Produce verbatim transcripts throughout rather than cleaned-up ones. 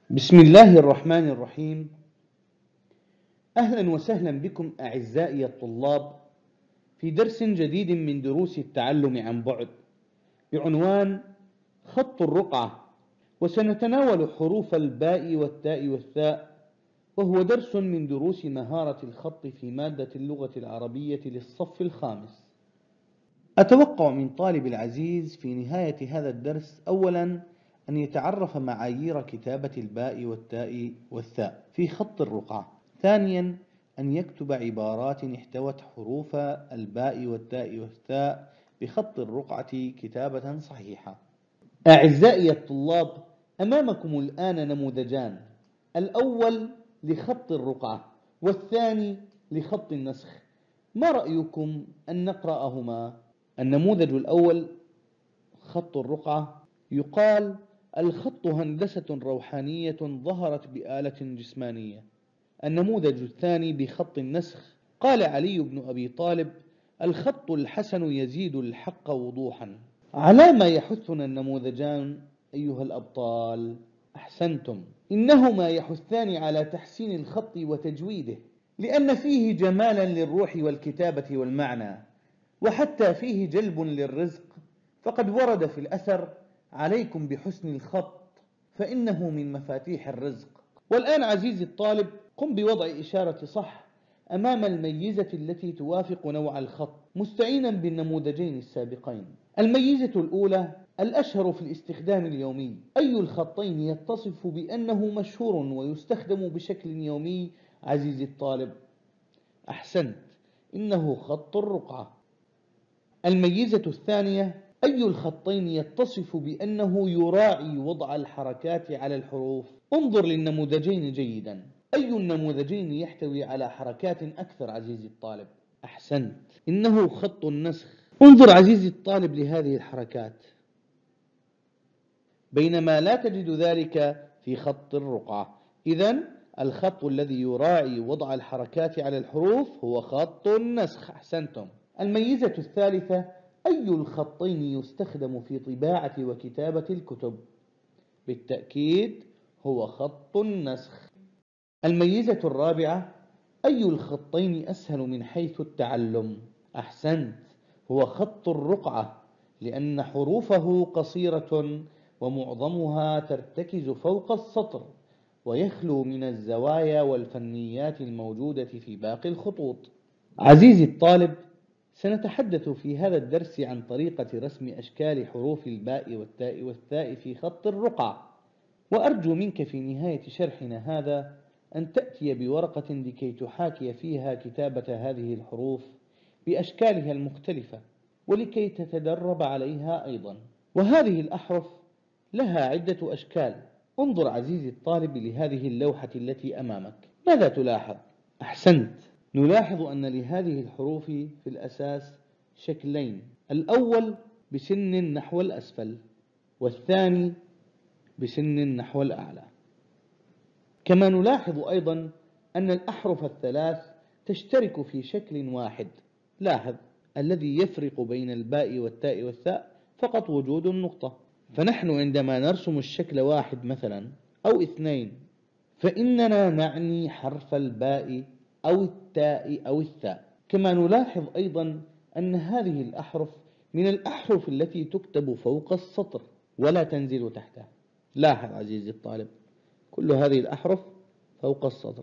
بسم الله الرحمن الرحيم. أهلا وسهلا بكم أعزائي الطلاب في درس جديد من دروس التعلم عن بعد بعنوان خط الرقعة، وسنتناول حروف الباء والتاء والثاء، وهو درس من دروس مهارة الخط في مادة اللغة العربية للصف الخامس. أتوقع من طالب العزيز في نهاية هذا الدرس أولا أن يتعرف معايير كتابة الباء والتاء والثاء في خط الرقعة. ثانيا أن يكتب عبارات احتوت حروف الباء والتاء والثاء بخط الرقعة كتابة صحيحة. أعزائي الطلاب، أمامكم الآن نموذجان، الأول لخط الرقعة والثاني لخط النسخ. ما رأيكم أن نقرأهما؟ النموذج الأول خط الرقعة يقال: الخط هندسة روحانية ظهرت بآلة جسمانية. النموذج الثاني بخط النسخ قال علي بن أبي طالب: الخط الحسن يزيد الحق وضوحا. على ما يحثنا النموذجان أيها الأبطال؟ أحسنتم، إنهما يحثان على تحسين الخط وتجويده، لأن فيه جمالا للروح والكتابة والمعنى، وحتى فيه جلب للرزق، فقد ورد في الأثر: عليكم بحسن الخط فإنه من مفاتيح الرزق. والآن عزيزي الطالب، قم بوضع إشارة صح أمام الميزة التي توافق نوع الخط، مستعينا بالنموذجين السابقين. الميزة الأولى الأشهر في الاستخدام اليومي. أي الخطين يتصف بأنه مشهور ويستخدم بشكل يومي عزيزي الطالب؟ أحسنت، إنه خط الرقعة. الميزة الثانية: أي الخطين يتصف بأنه يراعي وضع الحركات على الحروف؟ انظر للنموذجين جيدا، أي النموذجين يحتوي على حركات أكثر عزيزي الطالب؟ أحسنت، إنه خط النسخ. انظر عزيزي الطالب لهذه الحركات، بينما لا تجد ذلك في خط الرقعة. إذن الخط الذي يراعي وضع الحركات على الحروف هو خط النسخ. أحسنتم. الميزة الثالثة: أي الخطين يستخدم في طباعة وكتابة الكتب؟ بالتأكيد هو خط النسخ. الميزة الرابعة: أي الخطين أسهل من حيث التعلم؟ أحسنت، هو خط الرقعة، لأن حروفه قصيرة ومعظمها ترتكز فوق السطر، ويخلو من الزوايا والفنيات الموجودة في باقي الخطوط. عزيزي الطالب، سنتحدث في هذا الدرس عن طريقة رسم أشكال حروف الباء والتاء والثاء في خط الرقعة، وأرجو منك في نهاية شرحنا هذا أن تأتي بورقة لكي تحاكي فيها كتابة هذه الحروف بأشكالها المختلفة، ولكي تتدرب عليها أيضا. وهذه الأحرف لها عدة أشكال. انظر عزيزي الطالب لهذه اللوحة التي أمامك، ماذا تلاحظ؟ أحسنت، نلاحظ أن لهذه الحروف في الأساس شكلين: الأول بسن نحو الأسفل، والثاني بسن نحو الأعلى. كما نلاحظ أيضا أن الأحرف الثلاث تشترك في شكل واحد. لاحظ، الذي يفرق بين الباء والتاء والثاء فقط وجود النقطة. فنحن عندما نرسم الشكل واحد مثلا أو اثنين، فإننا نعني حرف الباء أو التاء أو الثاء. كما نلاحظ أيضا أن هذه الأحرف من الأحرف التي تكتب فوق السطر ولا تنزل تحته. لاحظ عزيزي الطالب، كل هذه الأحرف فوق السطر.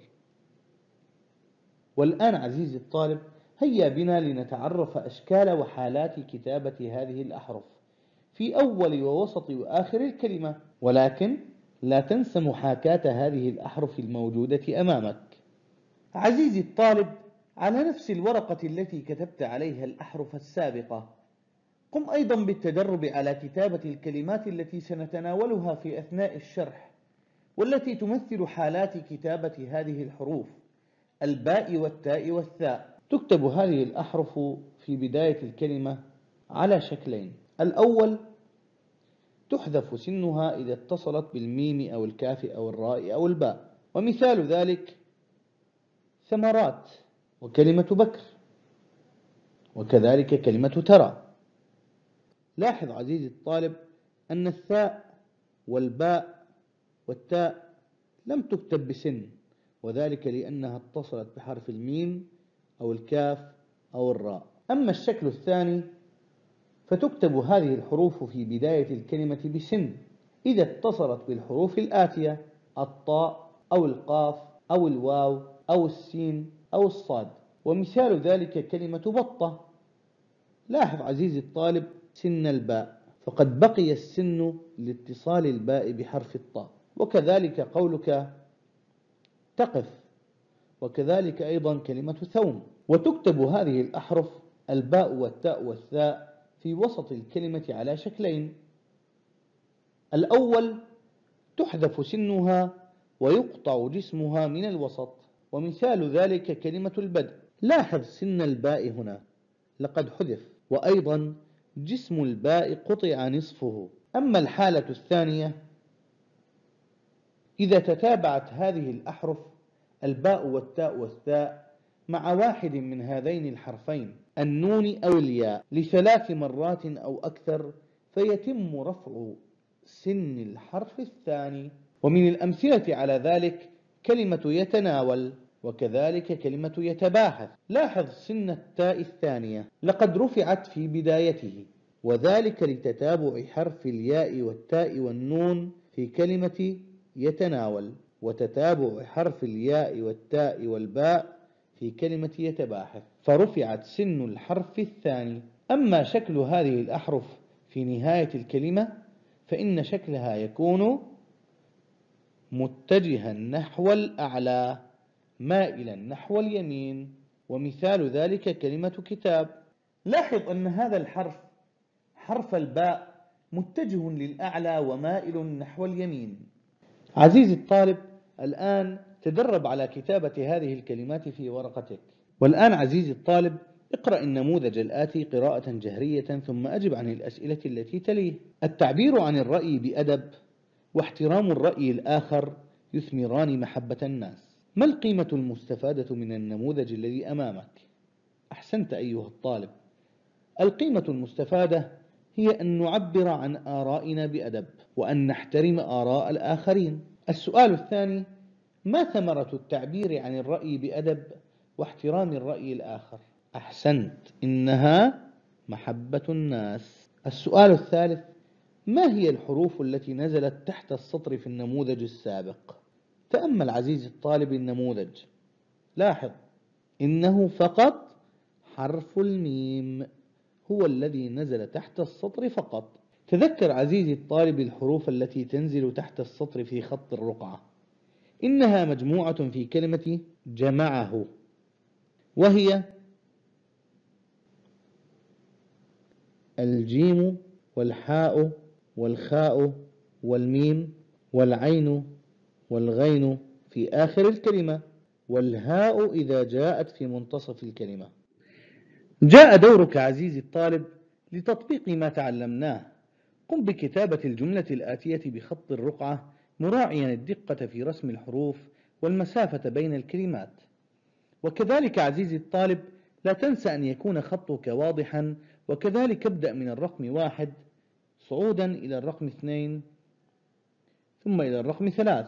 والآن عزيزي الطالب، هيا بنا لنتعرف أشكال وحالات كتابة هذه الأحرف في أول ووسط وآخر الكلمة، ولكن لا تنس محاكاة هذه الأحرف الموجودة أمامك. عزيزي الطالب، على نفس الورقة التي كتبت عليها الأحرف السابقة، قم أيضا بالتدرب على كتابة الكلمات التي سنتناولها في أثناء الشرح، والتي تمثل حالات كتابة هذه الحروف الباء والتاء والثاء. تكتب هذه الأحرف في بداية الكلمة على شكلين: الأول تحذف سنها إذا اتصلت بالميم أو الكاف أو الراء أو الباء، ومثال ذلك ثمرات وكلمة بكر، وكذلك كلمة ترى. لاحظ عزيزي الطالب أن الثاء والباء والتاء لم تكتب بسن، وذلك لأنها اتصلت بحرف الميم أو الكاف أو الراء. أما الشكل الثاني فتكتب هذه الحروف في بداية الكلمة بسن إذا اتصلت بالحروف الآتية: الطاء أو القاف أو الواو أو السين أو الصاد. ومثال ذلك كلمة بطة. لاحظ عزيزي الطالب سن الباء، فقد بقي السن لاتصال الباء بحرف الطاء. وكذلك قولك تقف، وكذلك أيضا كلمة ثوم. وتكتب هذه الأحرف الباء والتاء والثاء في وسط الكلمة على شكلين: الأول تحذف سنها ويقطع جسمها من الوسط، ومثال ذلك كلمة البدء. لاحظ سن الباء هنا لقد حذف، وأيضا جسم الباء قطع نصفه. أما الحالة الثانية إذا تتابعت هذه الأحرف الباء والتاء والثاء مع واحد من هذين الحرفين النون أو الياء لثلاث مرات أو أكثر، فيتم رفع سن الحرف الثاني. ومن الأمثلة على ذلك كلمة يتناول، وكذلك كلمة يتباحث. لاحظ سن التاء الثانية لقد رفعت في بدايته، وذلك لتتابع حرف الياء والتاء والنون في كلمة يتناول، وتتابع حرف الياء والتاء والباء في كلمة يتباحث، فرفعت سن الحرف الثاني. أما شكل هذه الأحرف في نهاية الكلمة فإن شكلها يكون متجها نحو الأعلى مائلا نحو اليمين، ومثال ذلك كلمة كتاب. لاحظ أن هذا الحرف حرف الباء متجه للأعلى ومائل نحو اليمين. عزيزي الطالب، الآن تدرب على كتابة هذه الكلمات في ورقتك. والآن عزيزي الطالب اقرأ النموذج الآتي قراءة جهرية ثم أجب عن الأسئلة التي تليه. التعبير عن الرأي بأدب واحترام الرأي الآخر يثمران محبة الناس. ما القيمة المستفادة من النموذج الذي أمامك؟ أحسنت أيها الطالب. القيمة المستفادة هي أن نعبر عن آرائنا بأدب، وأن نحترم آراء الآخرين. السؤال الثاني: ما ثمرة التعبير عن الرأي بأدب واحترام الرأي الآخر؟ أحسنت، إنها محبة الناس. السؤال الثالث: ما هي الحروف التي نزلت تحت السطر في النموذج السابق؟ تأمل عزيزي الطالب النموذج، لاحظ إنه فقط حرف الميم هو الذي نزل تحت السطر فقط. تذكر عزيزي الطالب الحروف التي تنزل تحت السطر في خط الرقعة، إنها مجموعة في كلمة جمعه، وهي الجيم والحاء والخاء والميم والعين والغين في آخر الكلمة، والهاء إذا جاءت في منتصف الكلمة. جاء دورك عزيزي الطالب لتطبيق ما تعلمناه. قم بكتابة الجملة الآتية بخط الرقعة مراعيا الدقة في رسم الحروف والمسافة بين الكلمات. وكذلك عزيزي الطالب لا تنسى أن يكون خطك واضحا، وكذلك ابدأ من الرقم واحد صعودا إلى الرقم اثنين ثم إلى الرقم ثلاث.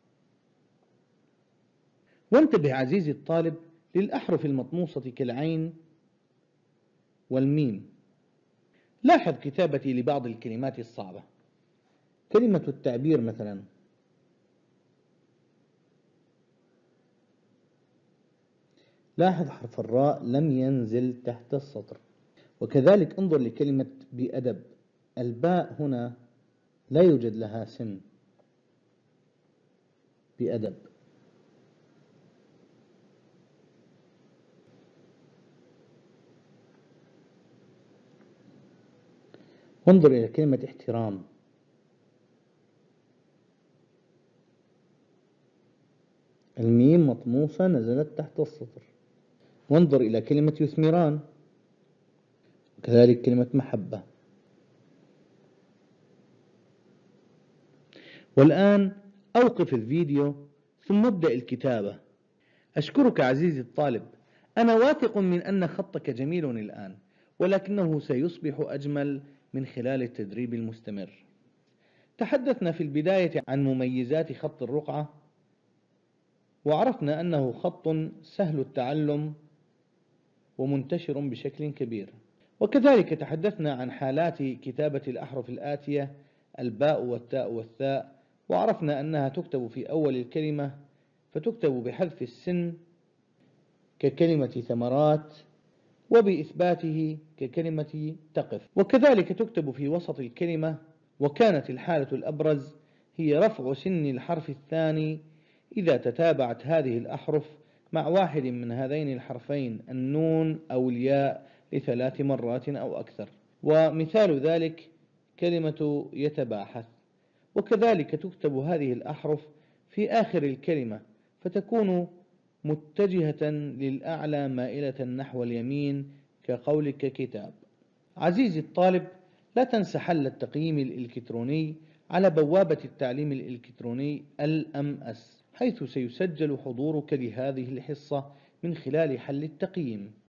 وانتبه عزيزي الطالب للأحرف المطموسة كالعين والميم. لاحظ كتابتي لبعض الكلمات الصعبة، كلمة التعبير مثلا. لاحظ حرف الراء لم ينزل تحت السطر. وكذلك انظر لكلمة بأدب، الباء هنا لا يوجد لها سن. بأدب. وانظر إلى كلمة احترام، الميم مطموسة نزلت تحت السطر. وانظر إلى كلمة يثمران، كذلك كلمة محبة. والآن أوقف الفيديو ثم ابدأ الكتابة. أشكرك عزيزي الطالب، أنا واثق من أن خطك جميل الآن، ولكنه سيصبح أجمل من خلال التدريب المستمر. تحدثنا في البداية عن مميزات خط الرقعة وعرفنا أنه خط سهل التعلم ومنتشر بشكل كبير. وكذلك تحدثنا عن حالات كتابة الأحرف الآتية: الباء والتاء والثاء، وعرفنا أنها تكتب في أول الكلمة فتكتب بحذف السن ككلمة ثمرات، وبإثباته ككلمة تقف. وكذلك تكتب في وسط الكلمة، وكانت الحالة الأبرز هي رفع سن الحرف الثاني إذا تتابعت هذه الأحرف مع واحد من هذين الحرفين النون أو الياء لثلاث مرات أو أكثر. ومثال ذلك كلمة يتباحث. وكذلك تكتب هذه الأحرف في آخر الكلمة فتكون متجهة للأعلى مائلة نحو اليمين كقولك كتاب. عزيزي الطالب، لا تنسى حل التقييم الإلكتروني على بوابة التعليم الإلكتروني ال إم إس، حيث سيسجل حضورك لهذه الحصة من خلال حل التقييم.